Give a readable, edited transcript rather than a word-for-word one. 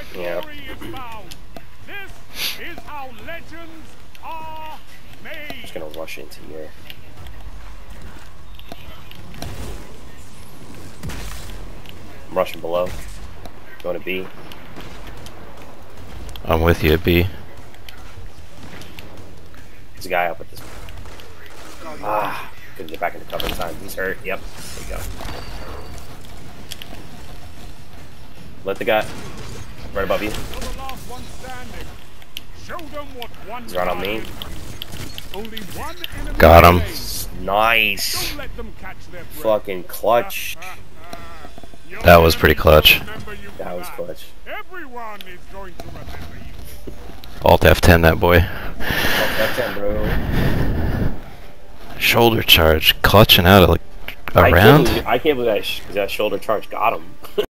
Yeah. This is how legends are made. Just gonna rush into here. I'm rushing below. Going to B. I'm with you at B. There's a guy up at this. Ah, couldn't get back into cover in time. He's hurt. Yep. There you go. Let the guy right above you. He's right on me. Got him. Nice. Fucking clutch. That was pretty clutch. That was clutch. Everyone is going to remember you. Alt F10 that boy. That's it, bro. Shoulder charge, clutching out of like a round. I can't believe that shoulder charge got him.